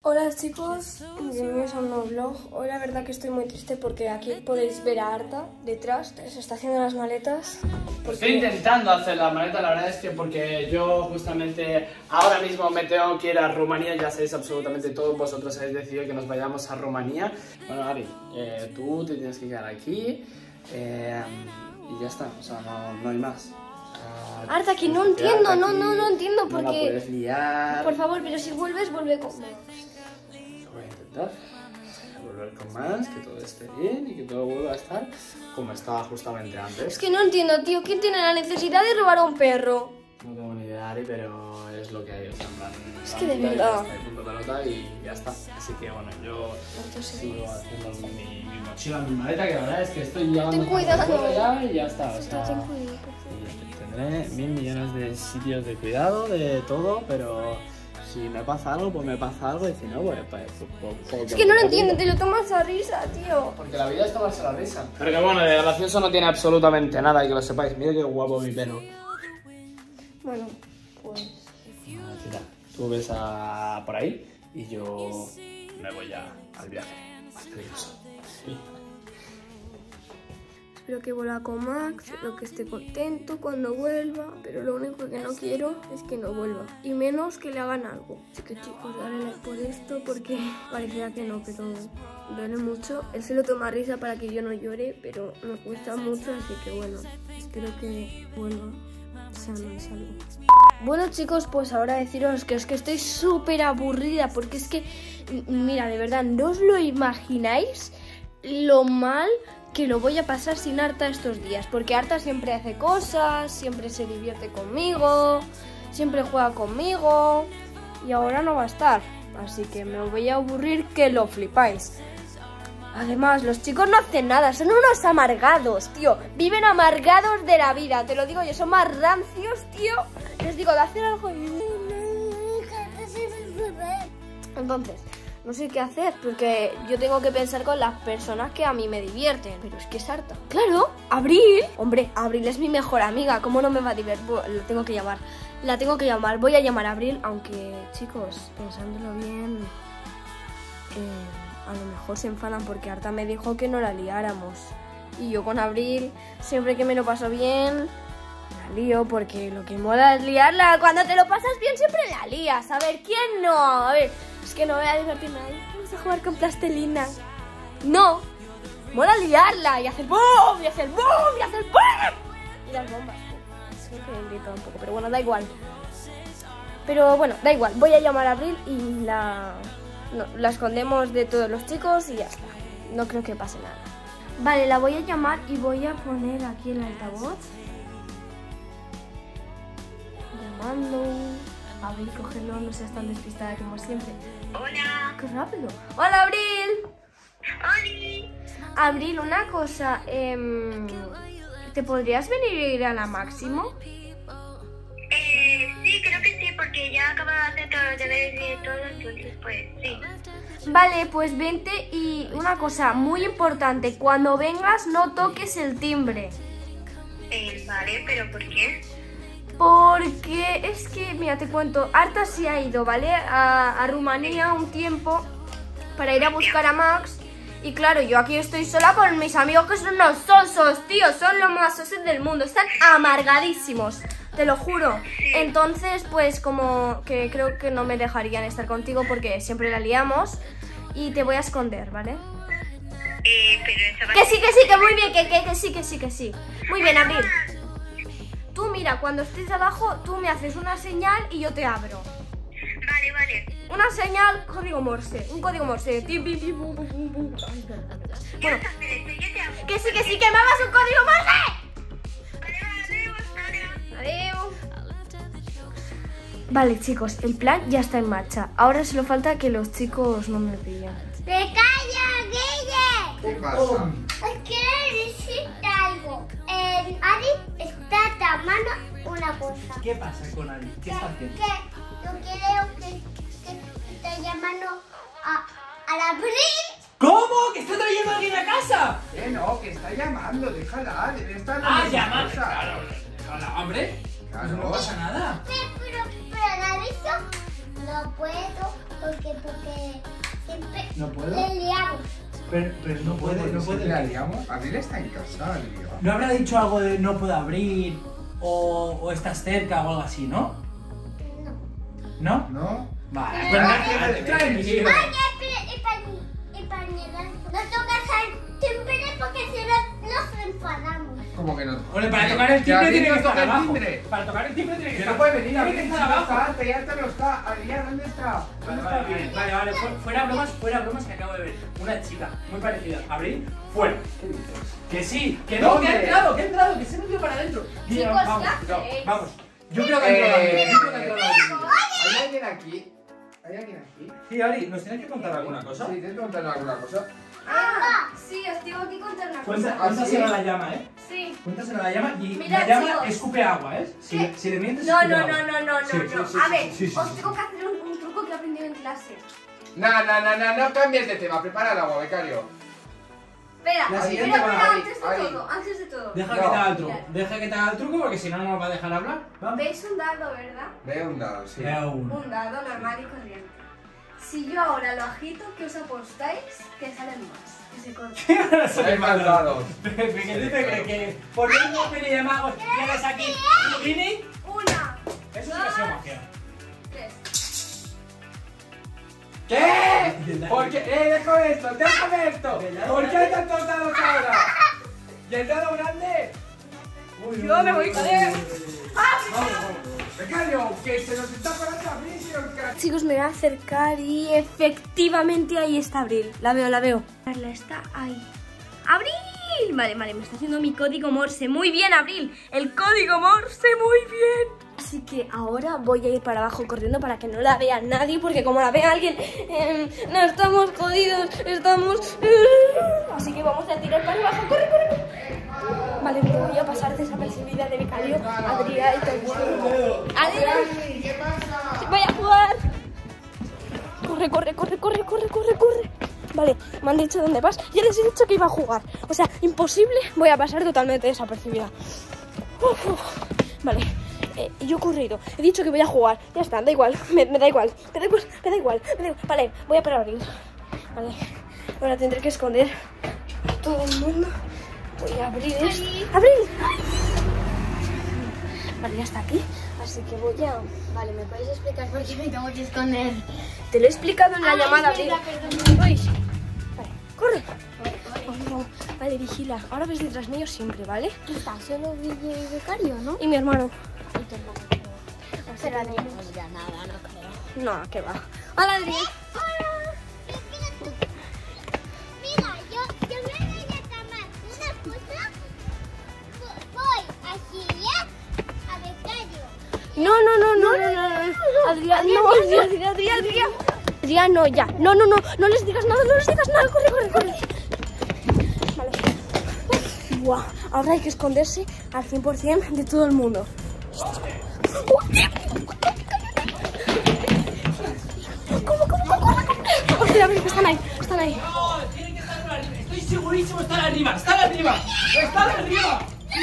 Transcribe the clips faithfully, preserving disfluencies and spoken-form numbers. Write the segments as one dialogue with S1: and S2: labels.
S1: Hola chicos, bienvenidos a un nuevo vlog. Hoy la verdad que estoy muy triste porque aquí podéis ver a Arta detrás, se está haciendo las maletas. Porque...
S2: Estoy intentando hacer las maletas, la verdad es que porque yo justamente ahora mismo me tengo que ir a Rumanía, ya sabéis absolutamente todos vosotros habéis decidido que nos vayamos a Rumanía. Bueno, Ari, eh, tú te tienes que quedar aquí eh, y ya está, o sea, no, no hay más.
S1: Arta, que no entiendo, no, no, no entiendo porque...
S2: No la puedes liar.
S1: Por favor, pero si vuelves, vuelve con...
S2: Voy a intentar volver con más, que todo esté bien y que todo vuelva a estar como estaba justamente antes.
S1: Es que no entiendo, tío, ¿quién tiene la nesicidad de robar a un perro?
S2: No tengo ni idea, Ari, pero es lo que hay, o sea, en plan...
S1: Es que de verdad...
S2: Y punto pelota y ya está. Así que bueno, yo sigo haciendo mi, mi mochila, mi maleta, que la verdad es que estoy llevando...
S1: Ten cuidado.
S2: Ya y ya está, o sea...
S1: Ten cuidado.
S2: Tendré mil millones de sitios de cuidado, de todo, pero... Si me pasa algo, pues me pasa algo, y si no, pues... pues, pues, pues
S1: es que no lo entiendo, te lo tomas a risa, tío.
S2: Porque la vida es tomarse la risa. Pero que bueno, de gracioso no tiene absolutamente nada, y que lo sepáis. Mira qué guapo mi pelo.
S1: Bueno, pues...
S2: Mira, tú ves a por ahí, y yo me voy a, al viaje. Más peligroso. Sí.
S1: Espero que vuelva con Max, espero que esté contento cuando vuelva, pero lo único que no quiero es que no vuelva, y menos que le hagan algo. Así que chicos, dale like por esto porque parecía que no, pero duele mucho. Él se lo toma a risa para que yo no llore, pero me cuesta mucho, así que bueno, espero que vuelva sano y salvo. Bueno chicos, pues ahora deciros que es que estoy súper aburrida porque es que, mira, de verdad, no os lo imagináis lo mal que lo voy a pasar sin Arta estos días, porque Arta siempre hace cosas, siempre se divierte conmigo, siempre juega conmigo y ahora no va a estar, así que me voy a aburrir que lo flipáis. Además, los chicos no hacen nada, son unos amargados, tío, viven amargados de la vida, te lo digo yo, son más rancios, tío. Les digo de hacer algo y... Entonces... no sé qué hacer, porque yo tengo que pensar con las personas que a mí me divierten. Pero es que es Arta. ¡Claro! ¡Abril! Hombre, Abril es mi mejor amiga. ¿Cómo no me va a divertir? La tengo que llamar. La tengo que llamar. Voy a llamar a Abril, aunque, chicos, pensándolo bien... Eh, a lo mejor se enfadan porque Arta me dijo que no la liáramos. Y yo con Abril, siempre que me lo paso bien... la lío, porque lo que mola es liarla. Cuando te lo pasas bien siempre la lías. A ver, ¿quién no? A ver, es que no voy a divertirme. Vamos a jugar con plastilina. No, mola liarla y hacer boom, y hacer boom, y hacer boom. Y las bombas. Creo que he gritado un poco, pero bueno, da igual. Pero bueno, da igual. Voy a llamar a Abril y la, no, la escondemos de todos los chicos y ya está. No creo que pase nada. Vale, la voy a llamar y voy a poner aquí el altavoz. Llamando. A ver, cogerlo, no seas tan despistada como siempre.
S3: Hola.
S1: ¡Qué rápido! ¡Hola, Abril!
S3: Hola.
S1: Abril, una cosa. Eh, ¿Te podrías venir a la Máximo?
S3: Eh, sí, creo que sí, porque ya acabo de hacer todos los deberes y todo, entonces pues sí.
S1: Vale, pues vente y una cosa muy importante. Cuando vengas no toques el timbre.
S3: Eh, vale, pero ¿por qué?
S1: Porque es que, mira, te cuento, Arta se ha ido, ¿vale? A, a Rumanía un tiempo para ir a buscar a Max. Y claro, yo aquí estoy sola con mis amigos que son unos sosos, tío. Son los más sosos del mundo. Están amargadísimos, te lo juro. Entonces, pues como que creo que no me dejarían estar contigo porque siempre la liamos. Y te voy a esconder, ¿vale?
S3: Eh, pero esa va a
S1: Que
S3: ser-
S1: sí, que sí, que muy bien, que, que, que sí, que sí, que sí. Muy bien, Abril. Tú mira, cuando estés abajo, tú me haces una señal y yo te abro.
S3: Vale, vale.
S1: Una señal, código morse, un código morse. Ti, pi, pi, bu, bu, bu, bu. Ay, espera, espera, espera. Bueno,
S3: ¿Quieres hacer esto? Yo te hago.
S1: que sí, que sí, que me hagas un código morse.
S3: Adiós, adiós, adiós.
S1: Adiós. Vale, chicos, el plan ya está en marcha. Ahora solo falta que los chicos no me pillen.
S4: ¡Te callas, Guille!
S5: ¿Qué pasa?
S4: Es que necesita algo. Eh, Ari está llamando una cosa.
S6: ¿Qué pasa con Ari? ¿Qué está
S4: Que,
S6: haciendo?
S4: que yo creo que, que está llamando a, a la Abril.
S6: ¿Cómo? ¿Que está trayendo a alguien a casa?
S5: Eh, no, que está llamando, déjala, debe estar
S6: Ah,
S5: en
S6: llama.
S5: cosa.
S6: Claro. Hola, hombre.
S5: Claro.
S6: No pasa nada.
S4: Pero, pero, pero la aviso no puedo porque, porque
S6: No puedo.
S4: le liamos.
S6: Pero, pero no puede, no
S5: Si
S6: puede.
S5: la liamos, Abril está en casa, Abril.
S6: ¿No habrá dicho algo de no puedo abrir o, o estás cerca o algo así, no? ¿No?
S5: ¿No?
S6: Vale,
S5: Ah,
S6: pues nada,
S5: qué
S6: tranquilo.
S4: Ay, y para y pañera. No toca timbre porque si no nos enfadamos.
S5: Como que no.
S6: Ole, para tocar el timbre
S5: Abril
S6: tiene
S5: no
S6: que estar
S5: toca el
S6: abajo.
S5: timbre.
S6: Para tocar el timbre tiene que
S5: Que
S6: estar
S5: no puede venir,
S6: tiene
S5: Abril,
S6: que
S5: si
S6: estar
S5: no
S6: abajo.
S5: está, ya te lo está. Adrián, ¿dónde está?
S6: Vale,
S5: ¿Dónde
S6: vale,
S5: está Abril?
S6: vale, vale, fu- fuera bromas, fuera bromas que acabo de ver. Una chica muy parecida. Abril, fuera. Que sí, que no, que ha
S5: ¿Dónde?
S6: entrado, que ha entrado, que se ha metido para adentro. Mira,
S4: Chicos,
S6: vamos,
S4: ¿qué
S6: no,
S4: hacéis?
S6: vamos. Yo creo que ha entrado
S5: Eh,
S6: Abril, yo creo que ha entrado Abril.
S5: ¿Hay alguien aquí? ¿Hay alguien aquí?
S6: Sí, Ari, ¿nos tienes que contar alguna cosa?
S5: Sí, tienes que contarnos alguna cosa.
S1: Ah, sí, os tengo que contar una
S6: Cuenta,
S1: cosa.
S6: cuéntaselo
S5: ¿Ah, sí?
S6: a la llama, ¿eh?
S1: Sí.
S6: Cuéntaselo a la llama y
S1: Mirad,
S6: la llama
S1: chicos.
S6: escupe agua, ¿eh? Si,
S1: ¿Qué?
S6: si le mientes,
S1: No,
S6: escupe
S1: no,
S6: agua.
S1: no, no, no,
S6: Sí,
S1: no,
S6: sí,
S1: no.
S6: sí,
S1: A
S6: sí,
S1: ver,
S6: sí, sí,
S1: os
S6: sí.
S1: tengo que hacer un, un truco que he aprendido en clase.
S5: No, no, no, no, no cambies de tema. Prepara el agua, becario.
S1: Espera,
S6: La
S1: espera,
S6: siguiente
S1: espera,
S5: va,
S1: antes de
S5: ahí, ahí.
S1: todo, antes de todo.
S6: Deja
S5: No.
S6: que te haga el truco,
S1: Mirad.
S6: deja que te haga el truco porque si no, no nos va a dejar hablar. Vamos.
S1: ¿Veis un dado, verdad?
S5: Ve un dado, sí.
S6: Veo uno.
S1: Un dado normal y corriente. Si yo ahora lo agito, ¿qué os apostáis? Que salen más. Que se cortan.
S5: Hay más dados.
S6: Pequeñito que, que por qué no Pini de magos tienes aquí Pini.
S1: Una,
S6: Eso sí que ha sido magia.
S1: tres.
S5: ¿Qué? Porque, eh, déjame esto, déjame esto. ¿Por qué hay tantos dados ahora? ¿Y el dado grande?
S1: Yo me voy con él.
S5: Becario, que se nos está parando Abril, si nos queda-
S1: Chicos, me voy a acercar y efectivamente ahí está Abril. La veo, la veo. La está ahí. ¡Abril! Vale, vale, me está haciendo mi código Morse. Muy bien, Abril. El código Morse, muy bien. Así que ahora voy a ir para abajo corriendo para que no la vea nadie, porque como la vea alguien, eh, no estamos jodidos, estamos... Así que vamos a tirar para abajo. ¡Corre, corre, corre! Vale, me voy a pasar desapercibida de becario, Adrián y todo. ¡Adrián!
S5: ¿Qué pasa?
S1: ¡Voy a jugar! Corre, corre, corre, corre, corre, corre, corre. Vale, me han dicho dónde vas. Ya les he dicho que iba a jugar. O sea, imposible, voy a pasar totalmente desapercibida. Uf, uf. Vale, eh, yo he corrido. He dicho que voy a jugar. Ya está, da igual, me, me da igual. Me da igual, me da igual, me da igual. Vale, voy a parar abrir. Vale, ahora tendré que esconder a todo el mundo. Voy a abrir esto. ¡Abril! Vale, ya está aquí. Así que voy a...
S4: Vale, ¿me puedes explicar por qué me tengo que esconder?
S1: Te lo he explicado en la
S4: Ah,
S1: llamada,
S4: es
S1: Abril.
S4: verdad, perdón.
S1: Uy. Vale, corre. Vamos, vamos. Vale, vigila. Ahora ves detrás mío siempre, ¿vale?
S4: ¿Qué está? Solo Guille y Becario, ¿no?
S1: Y mi hermano.
S4: Y tu hermano. Pero no nos dirá nada, no creo.
S1: No, que va. Hola, Adri.
S4: Mira, yo, yo me voy a tomar una cosa. Voy a Gillian a Becario.
S1: No, no, no, no, no, no, no. Adrián, no, Adrián, Adrián, Adrián, Adrián. Adrián, no, ya. No, no, no. No les digas nada, no les digas nada. Corre, corre, corre. Vale. Buah. Ahora hay que esconderse al cien por cien de todo el mundo. ¿Cómo, cómo, cómo, cómo? Corre, Abril, que están ahí, están ahí.
S6: No, tienen que estar arriba. Estoy segurísimo, están arriba, están arriba. Están arriba.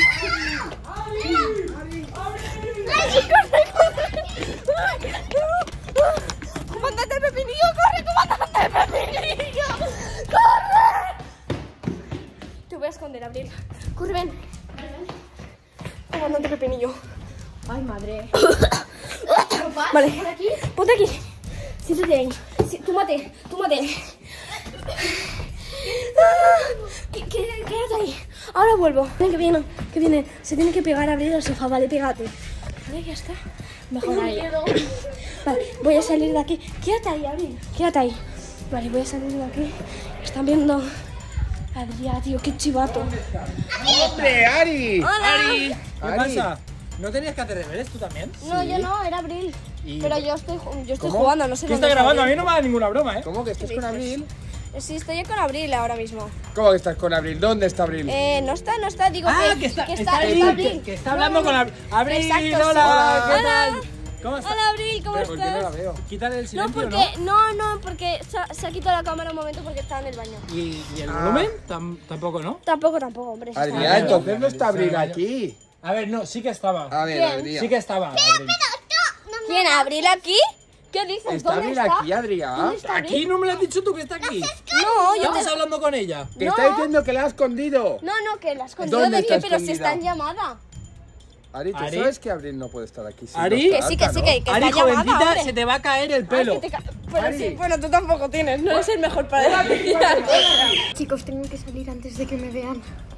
S1: ¡Comandante Pepinillo, corre, comandante Pepinillo! ¡Corre! Te voy a esconder, Abril. Corre, ven. Comandante Pepinillo.
S4: Ay, madre.
S1: Vale, ponte aquí. Siéntate ahí. Sí, túmate, túmate. ¿Qué, qué, quédate ahí. Ahora vuelvo. Ven, que viene, que viene. Se tiene que pegar a Abril al sofá, vale, pégate. Vale, ya está. Mejor ahí. Vale, voy a salir de aquí. Quédate ahí, Abril. Quédate ahí. Vale, voy a salir de aquí. Están viendo. Adrián, tío, qué chivato.
S5: ¡Hombre, Ari!
S1: Hola.
S6: ¿Qué
S5: Ari.
S6: pasa? ¿No tenías que hacer deberes tú también?
S1: No, yo no, era Abril.
S6: ¿Y
S1: Pero yo estoy, ju- yo estoy
S5: ¿Cómo?
S1: jugando, no sé
S6: ¿Qué
S1: dónde
S6: está grabando? A mí
S1: Abril.
S6: no me da ninguna broma, ¿eh?
S5: ¿Cómo que estás
S1: ¿Qué
S5: con
S1: dices?
S5: Abril?
S1: Sí, estoy con Abril ahora mismo.
S5: ¿Cómo que estás con Abril? ¿Dónde está Abril?
S1: Eh, no está, no está, digo
S6: Ah,
S1: que,
S6: que está,
S1: que
S6: está, ahí,
S1: está
S6: que,
S1: Abril.
S6: que está hablando
S1: No,
S6: con
S1: no.
S6: Abril. Abril,
S1: Exacto,
S6: hola,
S1: sí.
S6: ¿qué
S1: Hola.
S6: tal? ¿Cómo estás?
S1: Hola, Abril, ¿cómo
S5: ¿Por qué no la
S1: estás?
S5: veo?
S6: Quítale el
S1: No,
S6: silencio, ¿no?
S1: porque, no, no, porque se ha, se ha quitado la cámara un momento porque estaba en el baño.
S6: ¿Y, y el
S5: Ah.
S6: volumen? Tam- tampoco, ¿no?
S1: Tampoco, tampoco, hombre. si está en el
S5: Adrián,
S1: baño.
S5: entonces no está Abril aquí.
S6: A ver, no, sí que estaba.
S5: A ver,
S1: ¿Quién?
S5: Adrián.
S6: Sí que estaba, Abril.
S1: ¿Quién? ¿Abril aquí? ¿Qué dices?
S5: Está
S1: ¿Dónde
S5: bien
S1: está?
S5: aquí, Adrián.
S1: ¿Dónde está
S6: Aquí
S1: Abril?
S6: no me lo has dicho tú que está aquí.
S1: No, yo
S6: Estamos
S1: te...
S6: hablando con ella.
S5: Te
S1: No.
S5: está diciendo que la ha escondido.
S1: No, no, que la escondido
S5: ¿Dónde
S1: de qué,
S5: está
S1: pero si
S5: escondida?
S1: está en llamada.
S5: Ari, ¿tú
S6: Ari.
S5: sabes que Abril no puede estar aquí? Si
S6: Ari.
S5: no
S1: Que
S5: está
S1: sí, que
S5: alta,
S1: sí,
S5: ¿no?
S1: que, que
S6: Ari,
S1: está llamada,
S6: jovencita,
S1: hombre.
S6: se te va a caer el
S1: Ay,
S6: pelo.
S1: que te ca- Pero
S5: Ari.
S1: sí, bueno, tú tampoco tienes, no eres el mejor para decir. Chicos, tengo que salir antes de que me vean.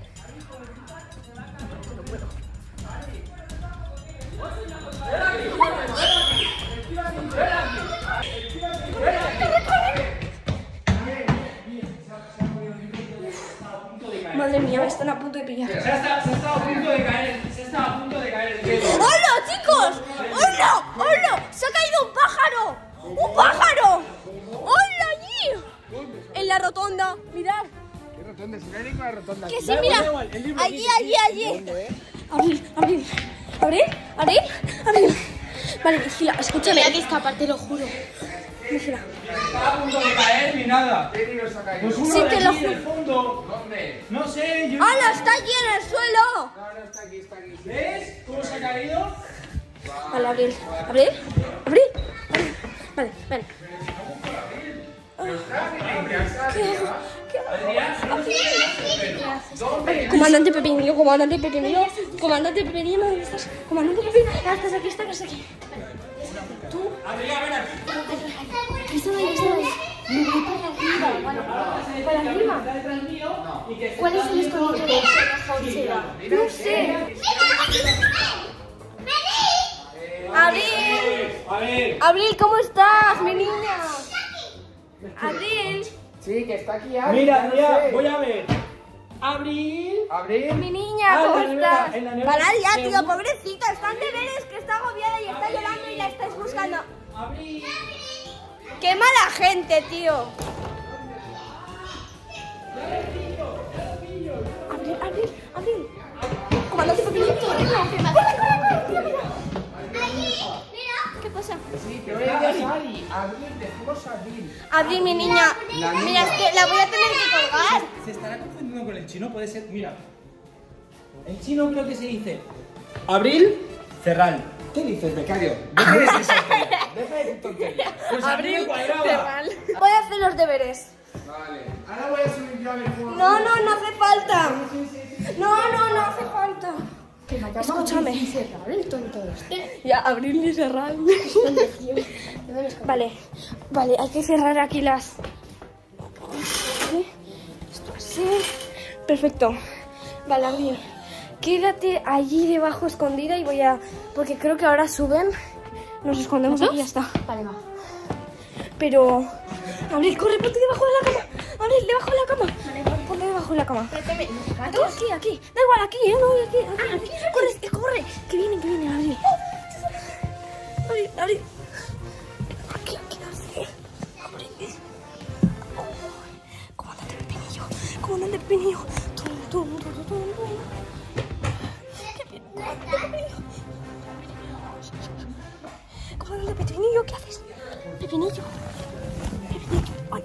S1: Madre mía, me están a punto de pillar.
S6: Se ha, estado, se ha estado a punto de caer, se ha estado a punto de caer el pelo.
S1: ¡Hola, chicos! ¡Hola! ¡Hola! ¡Se ha caído un pájaro! ¡Un pájaro! ¡Hola allí! En la rotonda, mirad.
S5: ¿Qué rotonda? Si no hay ninguna rotonda
S1: Que
S5: aquí.
S1: sí, mira.
S6: da igual, el libro
S1: Allí,
S6: dice,
S1: allí, allí.
S5: ¿Dónde, eh?
S1: Abril, Abril. ¿Abril? ¿Abril? Abril. Vale, vigila, escúchame. Hay que escapar, te lo juro. Vigila.
S6: No está a punto de caer ni nada.
S5: ¿Qué libro se ha caído?
S6: Pues uno
S1: Sí,
S6: de
S1: te lo
S6: aquí del
S1: juro.
S6: fondo.
S5: ¿Dónde?
S6: No sé, yo...
S1: ¡Hala, está allí en el suelo!
S5: No, no, está aquí, está aquí.
S6: ¿Ves cómo se ha caído?
S1: Vale, Abril. ¿Abril? ¿Abril? Abril. Vale, vale. ¿Qué hago? ¿Qué hago? Comandante Pepinillo, comandante Pepinillo, comandante Pepinillo, ¿dónde estás? Comandante Pepinillo, ah, estás aquí, estás aquí. Tú,
S6: Adrián, ven aquí.
S1: estás ahí, estás ahí. Me voy para arriba, para, para arriba. ¿Cuál es el escondite de esa cochera? No sé. Abril,
S6: A ver.
S1: Abril, ¿cómo estás, mi niña? Abril,
S5: Sí, que está aquí Ari.
S6: Mira,
S5: ya lo
S6: Adrián,
S5: sé.
S6: voy a ver. Abril.
S5: Abril.
S1: mi niña,
S6: Ah,
S1: ¿cómo
S6: en la nevera,
S1: estás?
S6: en la nevera.
S1: Para ya,
S6: Me
S1: tío,
S6: gusta.
S1: pobrecita, está en deberes, que está agobiada y está llorando y la estáis buscando.
S6: Abril.
S1: ¡Qué mala gente, tío! Abril, Abril, Abril. Comandante Pepinillo, corre, corre, corre, corre. ¿Qué pasa?
S5: Sí, que oye, es Ari. Abril, decimos Abril.
S1: Abril, mi niña.
S5: La niña.
S1: Mira, es que la voy a tener que colgar.
S6: Se estará confundiendo con el chino, puede ser. Mira. En chino creo que se dice. Abril, cerral.
S5: ¿Qué dices, becario? Deja de decir tonterías. Deja de decir tonterías.
S6: Pues a mí me cuadraba.
S1: Cerral. Voy a hacer los deberes.
S5: Vale. Ahora voy a subir yo a ver cómo...
S1: No, no, no hace falta. No, no, no hace falta. Escúchame. Ya, Abril ni cerrar. Vale, vale, hay que cerrar aquí las... Esto así. Perfecto. Vale, Abril. Quédate allí debajo escondida y voy a... Porque creo que ahora suben. Nos escondemos aquí y ya está. Vale, va. Pero... Abril, corre, ponte debajo de la cama. Abril, debajo de la cama. Ponte debajo de la cama. Tú aquí, aquí. Da igual, aquí, ¿eh? No, aquí, aquí. Corre, eh, corre. Que vienen, que vienen, Abril. Abril, Abril. Aquí, aquí, así. Abril. Comandante Pepinillo. Comandante Pepinillo. Tú, tú, tú, tú, tú, tú. Qué bien, comandante Pepinillo. Comandante Pepinillo, ¿qué haces? Pepinillo. Pepinillo. Ay.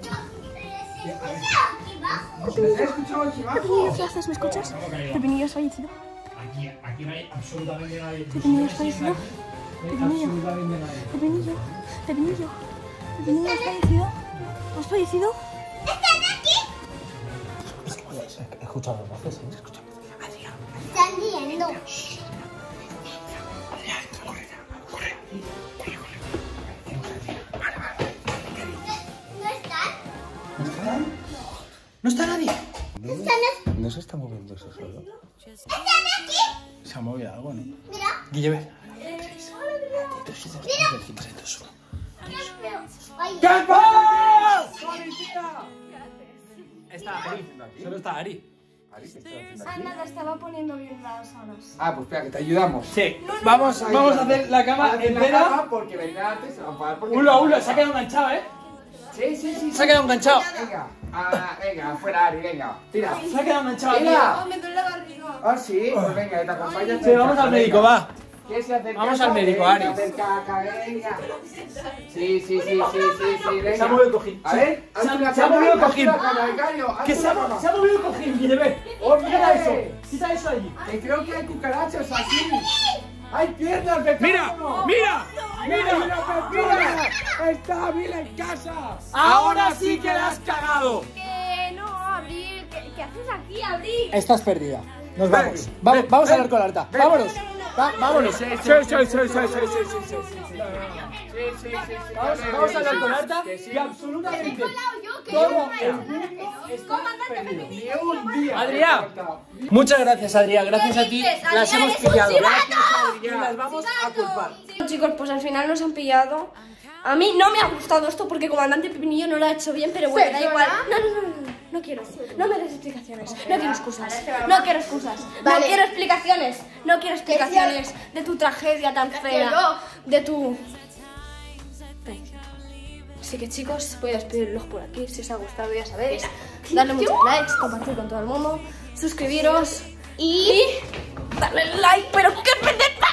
S1: Pepinillo, ¿qué haces? ¿Me escuchas? Pepinillo has fallecido.
S6: Aquí, aquí no hay absolutamente nadie.
S1: Pepinillo has fallecido. Pepinillo.
S6: Absolutamente nadie.
S1: Pepinillo. Pepinillo. Pepinillo has fallecido. ¿Has fallecido?
S6: Escucha las voces, ¿eh? Escucha.
S4: Están viendo. ¿No están?
S6: ¿No está nadie?
S4: ¿Están
S5: ¿No se está moviendo eso solo?
S4: ¿Están aquí?
S6: Se ha movido algo, ¿no?
S4: Mira.
S6: Guille, ve.
S4: Ay,
S6: Está Ari. Solo está Ari.
S5: Ari, ¿qué estás haciendo
S1: Ah,
S5: aquí?
S1: nada, estaba poniendo bien las sábanas.
S5: Ah, pues espera, que te ayudamos.
S6: Sí. Vamos, vamos a hacer la cama
S5: Haz la
S6: entera.
S5: cama porque vendrá antes, se va a pagar porque...
S6: Ulo, ulo, se ha quedado enganchado, ¿eh?
S5: Sí, sí, sí.
S6: Se ha quedado enganchado.
S5: Venga, ah, venga, fuera Ari, venga. Tira.
S6: Se ha quedado enganchado. aquí.
S5: Venga.
S1: me duele la barriga.
S5: Ah, sí, pues venga, te acompañas.
S6: Sí, vamos al médico, va.
S5: ¿Quieres hacer
S6: Vamos
S5: caca?
S6: al médico,
S5: Venga,
S6: Ari.
S5: hacer caca, venga. Sí, sí, sí, sí, sí, sí, venga.
S6: Se ha movido el cojín.
S5: A ver,
S6: Se ha-
S5: haz una
S6: se ha
S5: cama,
S6: movido el
S5: haz
S6: cojín.
S5: una cama, becario, haz
S6: Que se
S5: una
S6: ha,
S5: cama.
S6: se ha movido el cojín, Guille, ve.
S5: ¡Hombre!
S6: Quita eso. Quita eso allí.
S5: Que creo que hay cucarachas aquí. ¡Hay piernas de
S2: ¡Mira!
S5: carbono!
S2: ¡Mira!
S5: ¡Mira! ¡Mira! ¡Mira! ¡Está Abril en casa!
S2: ¡Ahora sí que la has cagado!
S1: Que no, Abril. ¿Qué, qué haces aquí, Abril?
S6: Estás perdida. Nos vamos. Vamos, vamos a hablar con Arta. Vámonos. Va- vámonos.
S5: Sí, sí, sí, sí, sí, sí, sí, sí, sí, sí.
S6: Vamos, vamos a hablar con Arta y absolutamente todo el mundo está perdido.
S5: Ni un día.
S6: Adrián. Muchas gracias, Adrián. Gracias a ti
S1: dices?
S6: las
S1: Adrián
S6: hemos
S1: es un
S6: pillado.
S1: chivato.
S6: Y las vamos a culpar.
S1: Chicos, pues al final nos han pillado. A mí no me ha gustado esto porque Comandante Pepinillo no lo ha hecho bien, pero bueno, da igual. No, no, no, no, no, no quiero. No me des explicaciones. No quiero excusas. No quiero excusas. No quiero explicaciones. No quiero explicaciones de tu tragedia tan fea. De tu... Así que chicos, voy a despedirlos por aquí. Si os ha gustado, ya sabéis. Darle muchos likes, compartir con todo el mundo, suscribiros y darle like, pero qué pendeja.